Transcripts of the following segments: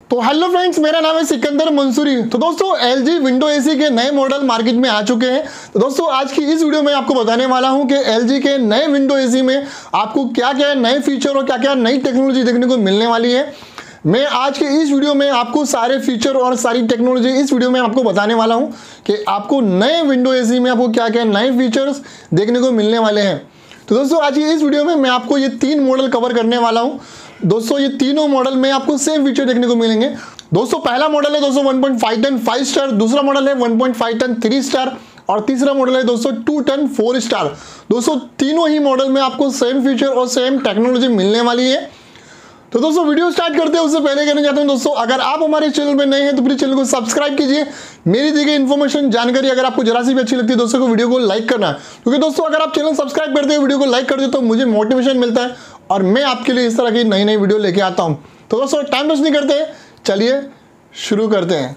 तो hello friends, मेरा नाम है सिकंदर मंसूरी। तो दोस्तों LG विंडो एसी के नए मॉडल मार्केट में आ चुके हैं। तो दोस्तों आज की इस वीडियो में आपको बताने वाला हूं कि LG के नए विंडो एसी में आपको क्या क्या नए फीचर और क्या क्या नई टेक्नोलॉजी देखने को मिलने वाली है। मैं आज के इस वीडियो में आपको सारे फीचर और सारी टेक्नोलॉजी इस वीडियो में आपको बताने वाला हूं कि आपको नए विंडो एसी में आपको क्या क्या नए फीचर्स देखने को मिलने वाले हैं। तो दोस्तों आज की इस वीडियो में मैं आपको ये 3 मॉडल कवर करने वाला हूं। दोस्तों ये तीनों मॉडल में आपको सेम फीचर देखने को मिलेंगे। दोस्तों पहला मॉडल है दोस्तों 1.5 टन 5 स्टार, दूसरा मॉडल है 1.5 टन 3 स्टार और तीसरा मॉडल है दोस्तों 2 टन 4 स्टार। दोस्तों तीनों ही मॉडल में आपको सेम फीचर और सेम टेक्नोलॉजी मिलने वाली है। तो दोस्तों वीडियो स्टार्ट करते हैं उससे पहले कहना चाहता हूं दोस्तों, अगर आप हमारे चैनल में नए हैं तो प्लीज चैनल को सब्सक्राइब कीजिए। मेरी दी गई इन्फॉर्मेशन जानकारी अगर आपको जरा सी भी अच्छी लगती है दोस्तों को वीडियो को लाइक करना है, क्योंकि दोस्तों अगर आप चैनल सब्सक्राइब करते हैं वीडियो को लाइक कर दे तो मुझे मोटिवेशन मिलता है और मैं आपके लिए इस तरह की नई नई वीडियो लेके आता हूं। तो दोस्तों टाइम वेस्ट नहीं करते, चलिए शुरू करते हैं।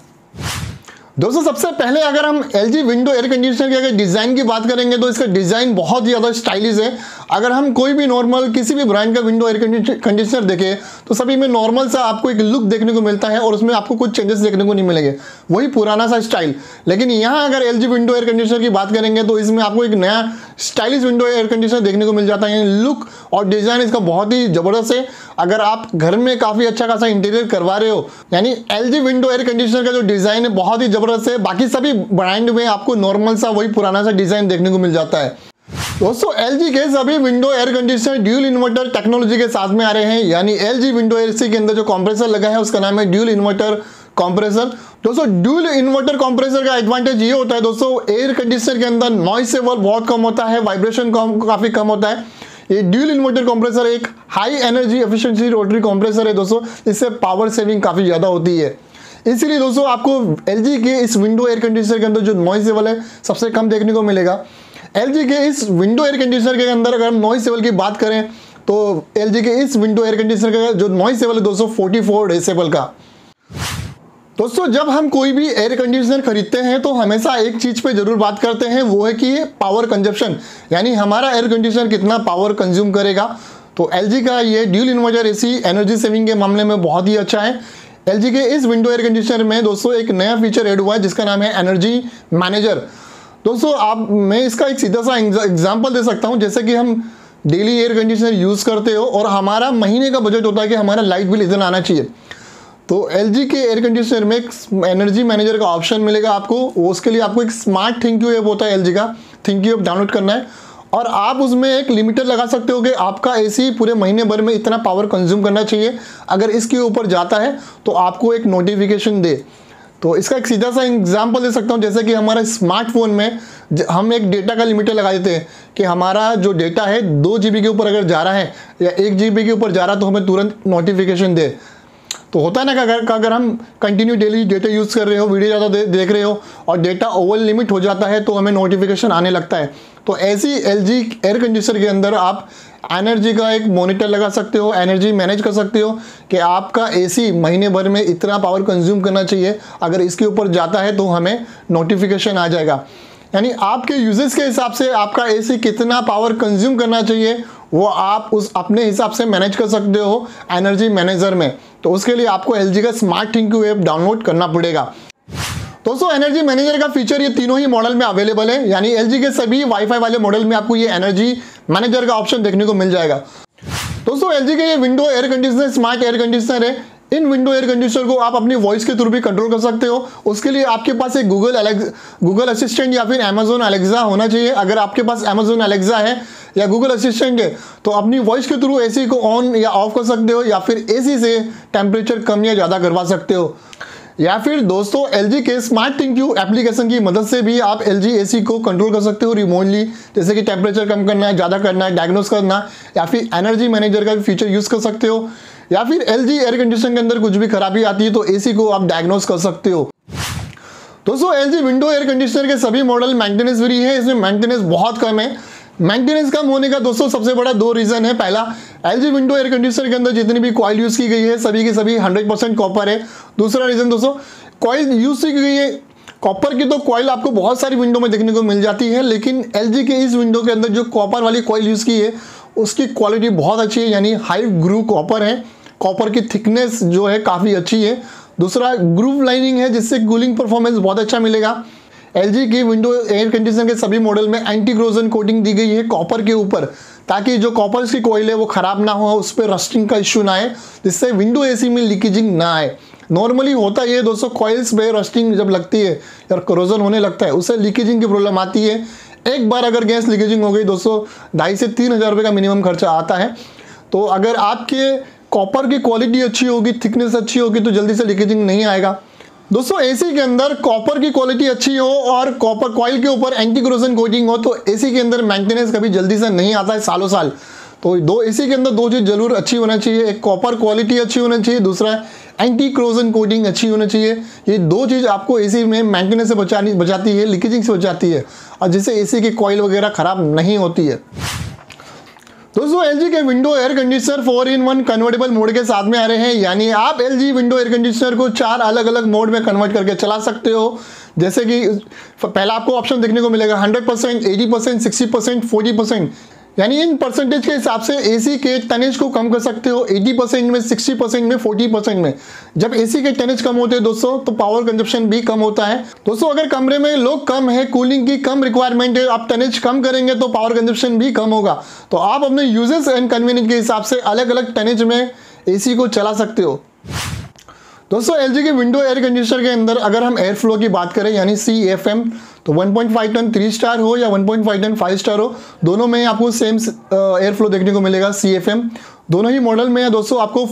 दोस्तों सबसे पहले अगर हम LG विंडो एयर कंडीशनर के अगर डिज़ाइन की बात करेंगे तो इसका डिज़ाइन बहुत ही ज़्यादा स्टाइलिश है। अगर हम कोई भी नॉर्मल किसी भी ब्रांड का विंडो एयर कंडीशनर देखें तो सभी में नॉर्मल सा आपको एक लुक देखने को मिलता है और उसमें आपको कुछ चेंजेस देखने को नहीं मिलेंगे, वही पुराना सा स्टाइल। लेकिन यहाँ अगर LG विंडो एयर कंडीशनर की बात करेंगे तो इसमें आपको एक नया स्टाइलिश विंडो एयर कंडीशनर देखने को मिल जाता है। लुक और डिज़ाइन इसका बहुत ही ज़बरदस्त है। अगर आप घर में काफ़ी अच्छा खासा इंटीरियर करवा रहे हो, यानी LG विंडो एयर कंडीशनर का जो डिज़ाइन है बहुत ही ज़बरदस्त है। बाकी सभी ब्रांड में आपको नॉर्मल सा वही पुराना सा डिज़ाइन देखने को मिल जाता है। दोस्तों LG के सभी window air conditioner dual inverter technology के साथ में आ रहे हैं, यानी LG विंडो एसी के अंदर जो कंप्रेसर लगा है उसका नाम है ड्यूल इन्वर्टर कंप्रेसर। दोस्तों ड्यूल इन्वर्टर कंप्रेसर का एडवांटेज ये होता है दोस्तों, एयर कंडीशनर के अंदर नॉइस लेवल बहुत कम होता है, वाइब्रेशन काफ़ी कम होता है। ये ड्यूल इन्वर्टर कंप्रेसर एक high energy efficiency rotary compressor है दोस्तों, इससे पावर सेविंग काफ़ी ज़्यादा होती है। इसीलिए दोस्तों आपको LG के इस विंडो एयर कंडीशनर के अंदर जो नॉइस लेवल है सबसे कम देखने को मिलेगा। LG के इस विंडो एयर कंडीशनर के अंदर अगर हम नॉइस लेवल की बात करें तो LG के इस विंडो एयर कंडीशनर का जो नॉइस लेवल है दोस्तों 44 डेसिबल का। दोस्तों जब हम कोई भी एयर कंडीशनर खरीदते हैं तो हमेशा एक चीज़ पे जरूर बात करते हैं, वो है कि पावर कंजप्शन, यानी हमारा एयर कंडीशनर कितना पावर कंज्यूम करेगा। तो LG का ये dual inverter AC energy saving के मामले में बहुत ही अच्छा है। LG के इस विंडो एयर कंडीशनर में दोस्तों एक नया फीचर ऐड हुआ है जिसका नाम है एनर्जी मैनेजर। दोस्तों मैं इसका एक सीधा सा एग्जांपल दे सकता हूं, जैसे कि हम डेली एयर कंडीशनर यूज़ करते हो और हमारा महीने का बजट होता है कि हमारा लाइट बिल इतना आना चाहिए। तो LG के एयर कंडीशनर में एक एनर्जी मैनेजर का ऑप्शन मिलेगा आपको। उसके लिए आपको एक स्मार्ट थिंक्यू ऐप होता है LG का, थिंक्यू ऐप डाउनलोड करना है और आप उसमें एक लिमिटर लगा सकते हो कि आपका AC पूरे महीने भर में इतना पावर कंज्यूम करना चाहिए। अगर इसके ऊपर जाता है तो आपको एक नोटिफिकेशन दे। तो इसका एक सीधा सा एग्जांपल दे सकता हूँ, जैसे कि हमारा स्मार्टफोन में हम एक डेटा का लिमिटर लगा देते हैं कि हमारा जो डेटा है 2 GB के ऊपर अगर जा रहा है या 1 GB के ऊपर जा रहा है तो हमें तुरंत नोटिफिकेशन दे। तो होता है ना कि अगर हम कंटिन्यू डेली डेटा यूज़ कर रहे हो, वीडियो ज़्यादा देख रहे हो और डेटा ओवर लिमिट हो जाता है तो हमें नोटिफिकेशन आने लगता है। तो ऐसी LG एयर कंडीशनर के अंदर आप एनर्जी का एक मॉनिटर लगा सकते हो, एनर्जी मैनेज कर सकते हो कि आपका AC महीने भर में इतना पावर कंज्यूम करना चाहिए, अगर इसके ऊपर जाता है तो हमें नोटिफिकेशन आ जाएगा। यानी आपके यूजेस के हिसाब से आपका AC कितना पावर कंज्यूम करना चाहिए वो आप उस अपने हिसाब से मैनेज कर सकते हो एनर्जी मैनेजर में। तो उसके लिए आपको LG का स्मार्ट थिंक्यू ऐप डाउनलोड करना पड़ेगा। दोस्तों एनर्जी मैनेजर का फीचर ये तीनों ही मॉडल में अवेलेबल है, यानी LG के सभी वाईफाई वाले मॉडल में आपको ये एनर्जी मैनेजर का ऑप्शन देखने को मिल जाएगा। दोस्तों LG के ये window air conditioner smart air conditioner है। इन विंडो एयर कंडीशनर को आप अपनी वॉइस के थ्रू भी कंट्रोल कर सकते हो। उसके लिए आपके पास एक गूगल असिस्टेंट या फिर Amazon Alexa होना चाहिए। अगर आपके पास Amazon Alexa है या गूगल असिस्टेंट है तो अपनी वॉइस के थ्रू AC को ऑन या ऑफ कर सकते हो, या फिर AC से टेम्परेचर कम या ज़्यादा करवा सकते हो। या फिर दोस्तों LG के स्मार्ट थिंक्यू एप्लीकेशन की मदद से भी आप LG AC को कंट्रोल कर सकते हो रिमोटली, जैसे कि टेम्परेचर कम करना है, ज़्यादा करना है, डायग्नोस करना, या फिर एनर्जी मैनेजर का भी फीचर यूज़ कर सकते हो। या फिर LG एयर कंडीशनर के अंदर कुछ भी खराबी आती है तो AC को आप डायग्नोस कर सकते हो। दोस्तों LG विंडो एयर कंडीशनर के सभी मॉडल मेंटेनेंस फ्री है, इसमें मेंटेनेंस बहुत कम है। मेंटेनेंस कम होने का दोस्तों सबसे बड़ा 2 रीज़न है। पहला, LG विंडो एयर कंडीशनर के अंदर जितनी भी कॉइल यूज़ की गई है सभी की सभी 100% कॉपर है। दूसरा रीज़न दोस्तों, कॉइल यूज़ की गई है कॉपर की तो कॉइल आपको बहुत सारी विंडो में देखने को मिल जाती है, लेकिन LG के इस विंडो के अंदर जो कॉपर वाली कॉइल यूज़ की है उसकी क्वालिटी बहुत अच्छी है, यानी हाई ग्रू कॉपर है। कॉपर की थिकनेस जो है काफ़ी अच्छी है। दूसरा ग्रूव लाइनिंग है जिससे कूलिंग परफॉर्मेंस बहुत अच्छा मिलेगा। एलजी की विंडो एयर कंडीशनर के सभी मॉडल में एंटी क्रोजन कोटिंग दी गई है कॉपर के ऊपर, ताकि जो कॉपर की कॉइल है वो खराब ना हो, उस पर रस्टिंग का इश्यू ना आए, जिससे विंडो एसी में लीकेजिंग ना आए। नॉर्मली होता है दोस्तों, कॉइल्स पे रस्टिंग जब लगती है या कोरोजन होने लगता है उससे लीकेजिंग की प्रॉब्लम आती है। एक बार अगर गैस लीकेजिंग हो गई दोस्तों 2,500 से 3,000 रुपये का मिनिमम खर्चा आता है। तो अगर आपके कॉपर की क्वालिटी अच्छी होगी, थिकनेस अच्छी होगी, तो जल्दी से लीकेजिंग नहीं आएगा। दोस्तों एसी के अंदर कॉपर की क्वालिटी अच्छी हो और कॉपर कॉइल के ऊपर एंटी कोरोजन कोटिंग हो तो एसी के अंदर मेंटेनेंस कभी जल्दी से नहीं आता है, सालों साल। तो दो एसी के अंदर दो चीज़ जरूर अच्छी होना चाहिए, एक कॉपर क्वालिटी अच्छी होना चाहिए, दूसरा एंटी कोरोजन कोटिंग अच्छी होना चाहिए। ये दो चीज़ आपको एसी में मेंटेनेंस से बचाती है, लीकेजिंग से बचाती है, और जिससे एसी की कॉइल वगैरह खराब नहीं होती है। दोस्तों एलजी के window air conditioner 4-in-1 convertible mode के साथ में आ रहे हैं, यानी आप एलजी विंडो एयर कंडीशनर को 4 अलग अलग मोड में कन्वर्ट करके चला सकते हो। जैसे कि पहला आपको ऑप्शन देखने को मिलेगा 100%, 80%, 60%, 40%, यानी इन परसेंटेज के हिसाब से एसी के टनेज को कम कर सकते हो 80% में, 60% में, 40% में। जब एसी के टनेज कम होते हैं दोस्तों तो पावर कंजप्शन भी कम होता है। दोस्तों अगर कमरे में लोग कम है, कूलिंग की कम रिक्वायरमेंट है, आप टनेज कम करेंगे तो पावर कंजप्शन भी कम होगा। तो आप अपने यूजेस एंड कन्वीनियंस के हिसाब से अलग अलग टनेज में एसी को चला सकते हो। दोस्तों एलजी के विंडो एयर कंडीशनर के अंदर अगर हम एयर फ्लो की बात करें यानी CFM, तो 1.5 टन 3 स्टार हो या 1.5 टन 5 स्टार हो, दोनों में आपको सेम एयर फ्लो देखने को मिलेगा। CFM दोनों ही मॉडल में है दोस्तों, आपको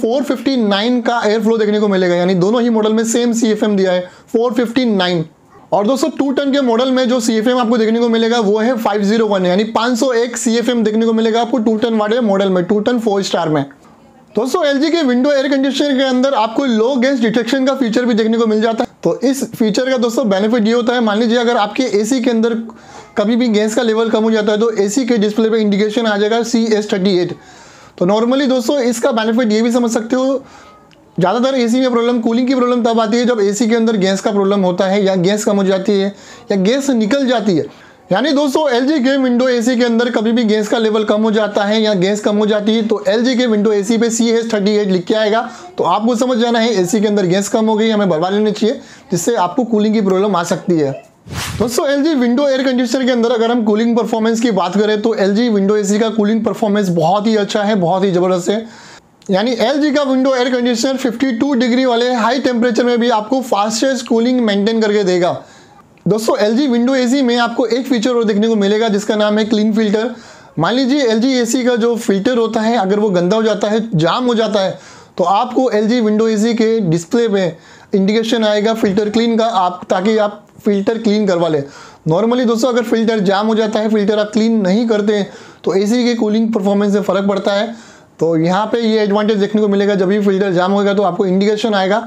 459 का एयर फ्लो देखने को मिलेगा, यानी दोनों ही मॉडल में सेम CFM दिया है 459। और दोस्तों 2 टन के मॉडल में जो CFM आपको देखने को मिलेगा वो है 501, यानी 501 CFM देखने को मिलेगा आपको 2 टन वाले मॉडल में, 2 टन 4 स्टार में। दोस्तों एलजी के विंडो एयर कंडीशनर के अंदर आपको लो गैस डिटेक्शन का फीचर भी देखने को मिल जाता है। तो इस फीचर का दोस्तों बेनिफिट ये होता है, मान लीजिए अगर आपके एसी के अंदर कभी भी गैस का लेवल कम हो जाता है तो एसी के डिस्प्ले पे इंडिकेशन आ जाएगा CS38। तो नॉर्मली दोस्तों इसका बेनिफिट ये भी समझ सकते हो, ज़्यादातर एसी में प्रॉब्लम, कूलिंग की प्रॉब्लम तब आती है जब एसी के अंदर गैस का प्रॉब्लम होता है, या गैस कम हो जाती है, या गैस निकल जाती है। यानी दोस्तों एलजी के विंडो एसी के अंदर कभी भी गैस का लेवल कम हो जाता है या गैस कम हो जाती है तो एलजी के विंडो एसी पे CS38 लिख के आएगा। तो आपको समझ जाना है एसी के अंदर गैस कम हो गई, हमें भरवा लेनी चाहिए, जिससे आपको कूलिंग की प्रॉब्लम आ सकती है। दोस्तों एलजी विंडो एयर कंडीशनर के अंदर अगर हम कूलिंग परफॉर्मेंस की बात करें तो एलजी विंडो एसी का कूलिंग परफॉर्मेंस बहुत ही अच्छा है, बहुत ही ज़बरदस्त है। यानी एलजी का विंडो एयर कंडीशनर 52 डिग्री वाले हाई टेम्परेचर में भी आपको फास्टेस्ट कूलिंग मेंटेन करके देगा। दोस्तों एलजी विंडो एसी में आपको एक फीचर और देखने को मिलेगा जिसका नाम है क्लीन फिल्टर। मान लीजिए एलजी एसी का जो फिल्टर होता है अगर वो गंदा हो जाता है, जाम हो जाता है, तो आपको एलजी विंडो एसी के डिस्प्ले पे इंडिकेशन आएगा फिल्टर क्लीन का, ताकि आप फिल्टर क्लीन करवा लें। नॉर्मली दोस्तों अगर फिल्टर जाम हो जाता है, फिल्टर आप क्लीन नहीं करते हैं, तो एसी के कूलिंग परफॉर्मेंस में फ़र्क पड़ता है। तो यहाँ पे ये एडवांटेज देखने को मिलेगा, जब भी फिल्टर जाम होगा तो आपको इंडिकेशन आएगा।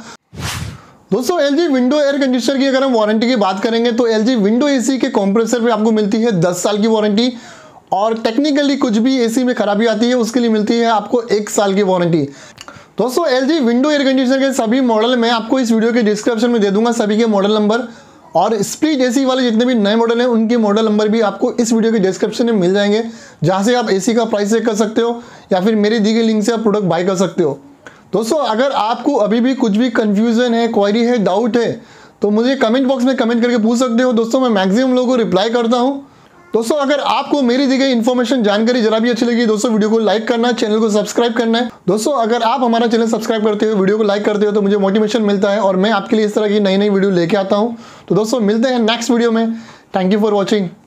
दोस्तों एलजी विंडो एयर कंडीशनर की अगर हम वारंटी की बात करेंगे तो एलजी विंडो एसी के कंप्रेसर पे आपको मिलती है 10 साल की वारंटी, और टेक्निकली कुछ भी एसी में खराबी आती है उसके लिए मिलती है आपको 1 साल की वारंटी। दोस्तों एलजी विंडो एयर कंडीशनर के सभी मॉडल मैं आपको इस वीडियो के डिस्क्रिप्शन में दे दूंगा सभी के मॉडल नंबर, और स्प्लिट एसी वाले जितने भी नए मॉडल हैं उनके मॉडल नंबर भी आपको इस वीडियो के डिस्क्रिप्शन में मिल जाएंगे, जहाँ से आप एसी का प्राइस चेक कर सकते हो या फिर मेरी दी गई लिंक से आप प्रोडक्ट बाय कर सकते हो। दोस्तों अगर आपको अभी भी कुछ भी कंफ्यूजन है, क्वेरी है, डाउट है, तो मुझे कमेंट बॉक्स में कमेंट करके पूछ सकते हो। दोस्तों मैं मैक्सिमम लोगों को रिप्लाई करता हूं। दोस्तों अगर आपको मेरी दी गई इन्फॉर्मेशन, जानकारी जरा भी अच्छी लगी दोस्तों, वीडियो को लाइक करना है, चैनल को सब्सक्राइब करना है। दोस्तों अगर आप हमारा चैनल सब्सक्राइब करते हो, वीडियो को लाइक करते हो, तो मुझे मोटिवेशन मिलता है और मैं आपके लिए इस तरह की नई नई वीडियो लेके आता हूँ। तो दोस्तों मिलते हैं नेक्स्ट वीडियो में। Thank you for watching.